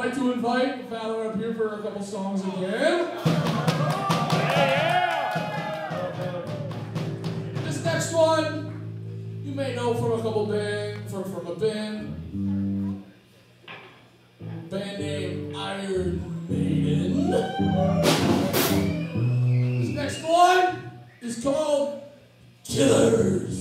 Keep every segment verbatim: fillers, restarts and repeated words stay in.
like to invite Valor up here for a couple songs again. This next one, you may know from a couple band, from, from a band, band named Iron Maiden. This next one is called Killers.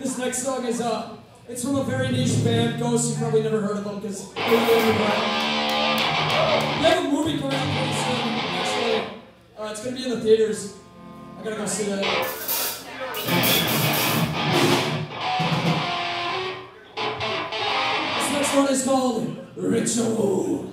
This next song is, uh, it's from a very niche band, Ghosts. You probably never heard of them because they're really underground. They have a movie coming out pretty soon, actually. Uh, it's going to be in the theaters. I gotta go see that. This next one is called Ritual.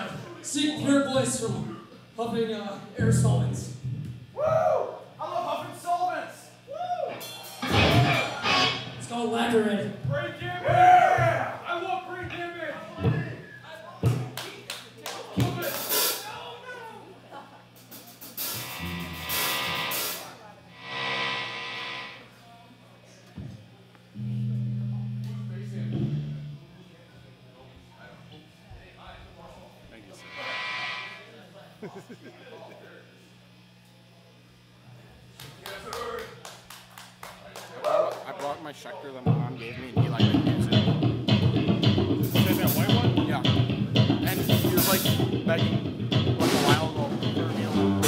seek pure bliss from huffing uh, air solvents. Woo! I love huffing solvents. Woo! It's called Lacquerade. Brain damage. Yeah! I love brain damage. Love it. I brought my Schecter that my mom gave me, and he like didn't use it. Is that that white one? Yeah, and he was like begging like a while ago for a meal.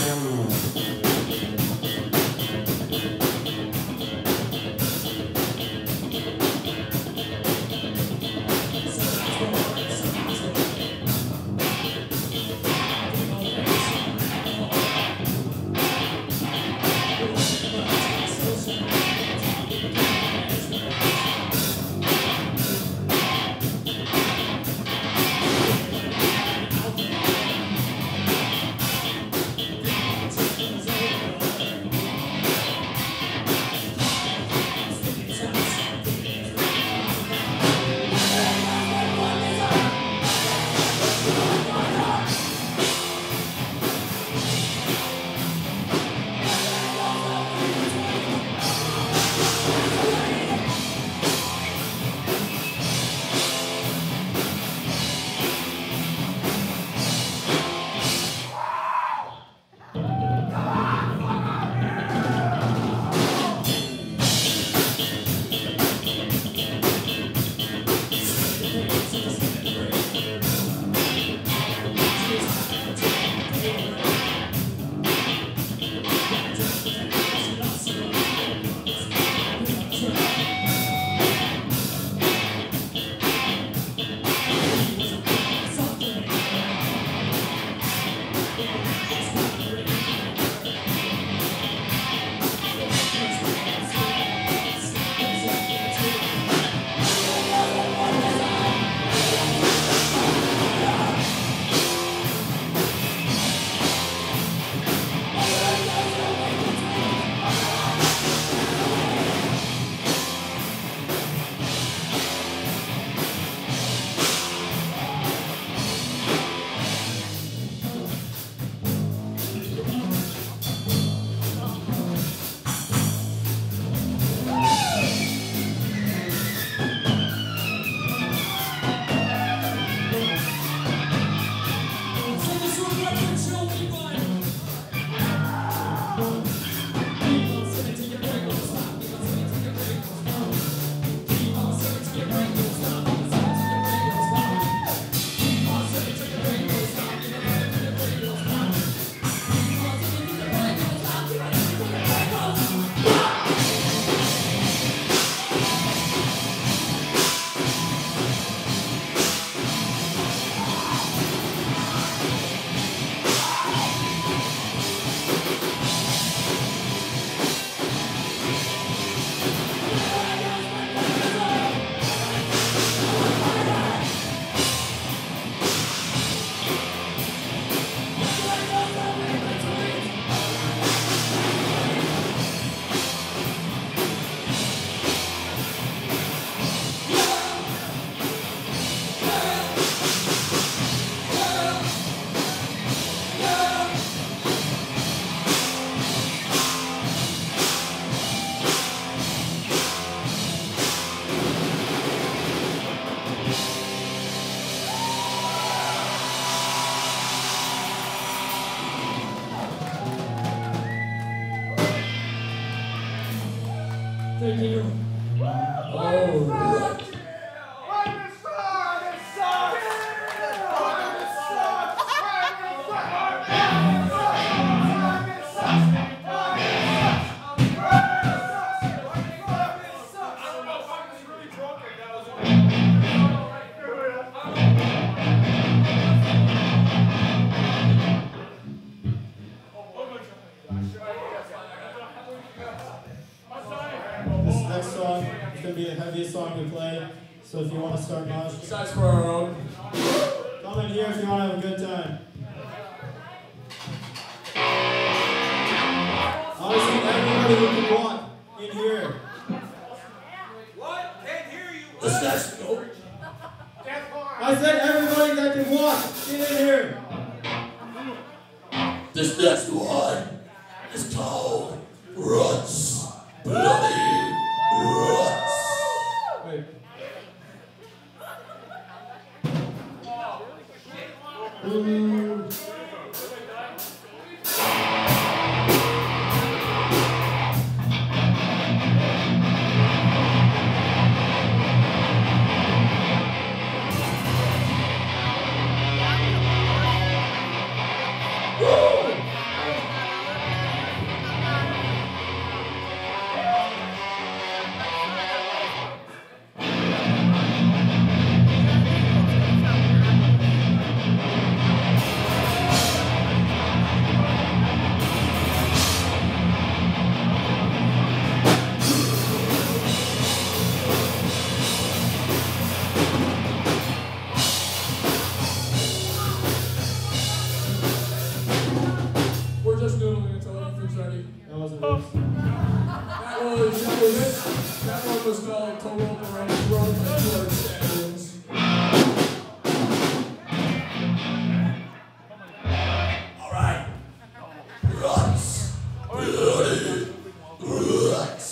Thank you. Oh. This next song is going to be the heaviest song we play, so if you want to start mosh, Besides for our own. come Come in here if you want to have a good time. Honestly, everybody who can walk in here. What? Can't hear you. This next note. I said everybody that can walk, get in here. This next one is called Ruts. Bloody Ruts. Wait. Ooh. We're just noodling until everything's ready. That was a verse. That was, that was it. That one was called Total Range Road by George Daniels. Alright. Ruts. Bloody Ruts.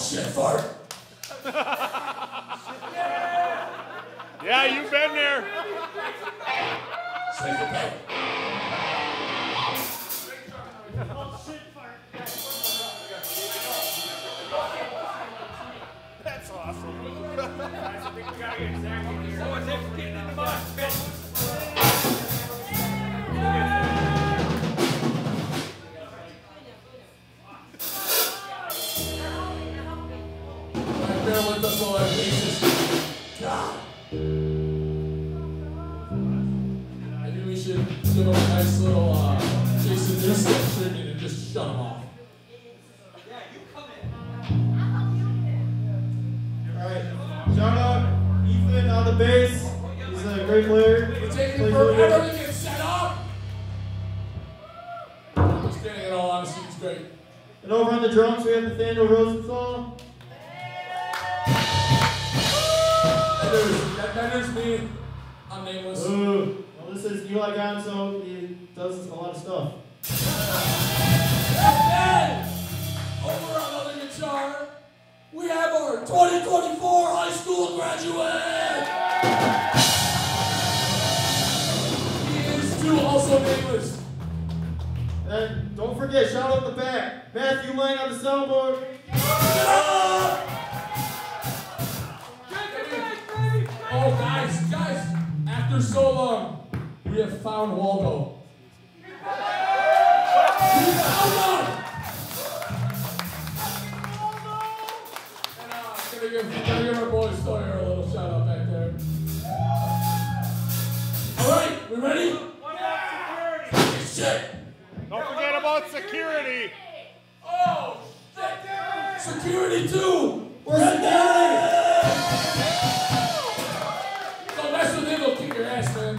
shit fart. Yeah, you've been there. Say goodbye. That's awesome. Guys, I think we gotta get Zach in here. Someone's getting in the box. Bear with us while I Jesus. God. Maybe we should give him a nice little uh, Jason Newsted tribute and just shut him off. Yeah, you come in. Alright, shout out Ethan on the bass. He's a great player. We're taking Plays forever really good. to get set up. Just kidding, in all honesty, it's great. And over on the drums we have Nathaniel Rosenthal. And there's, that, then there's me. I'm nameless. Ooh. Well, this is Eli Gonzo. He does a lot of stuff. And then, over on the guitar, we have our twenty twenty-four high school graduate. He is too also nameless. And don't forget, shout out the back. Matthew Lang on the soundboard. Oh, guys, guys, after so long, we have found Waldo. We found him! And uh, I'm gonna give, gonna give our boy Sawyer a little shout out back there. All right, we ready? What about security? Shit! Don't forget about security. Oh, shit! Security too! Where's security? Don't mess with him, he'll kick your ass, man.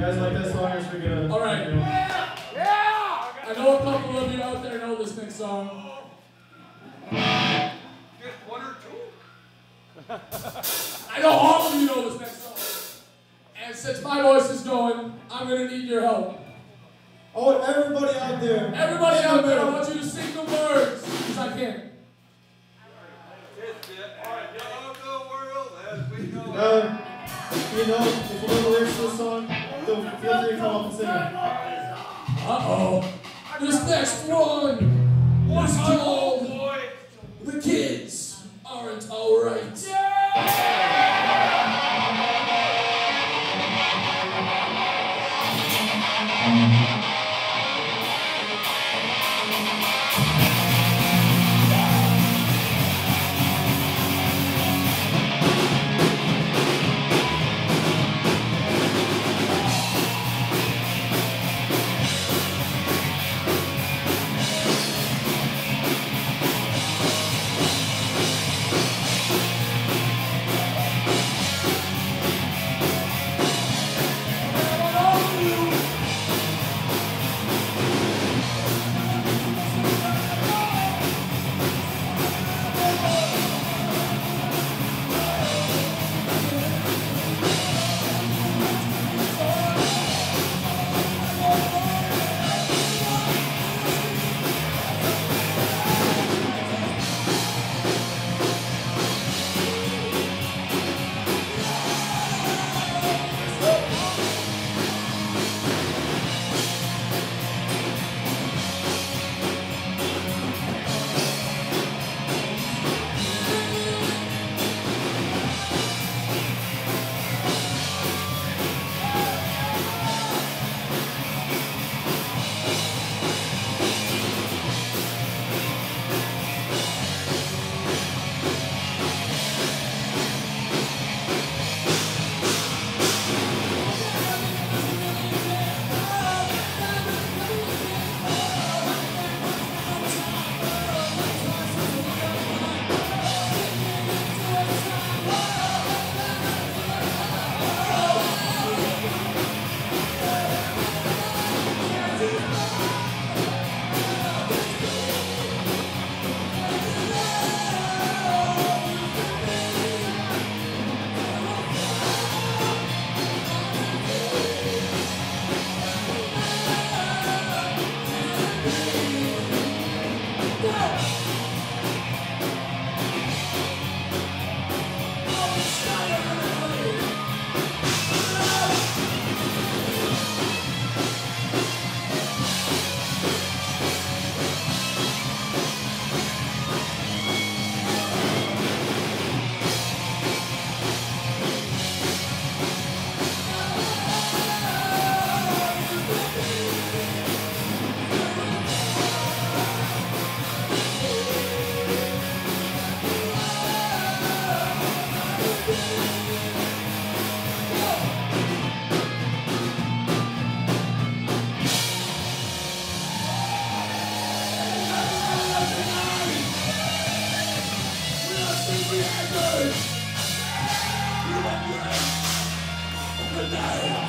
guys like that song, or should we get a... All right. Yeah! Yeah! I know a couple of you out there know this next song. Just one or two? I know all of you know this next song. And since my voice is going, I'm going to need your help. Oh, everybody out there. Everybody out there, I want you to sing the words, because I can't. Uh, you know, if you know the lyrics to the song, feel feel free to come up and sing it. Uh-oh. This next one is called The Kids Aren't Alright. Good night.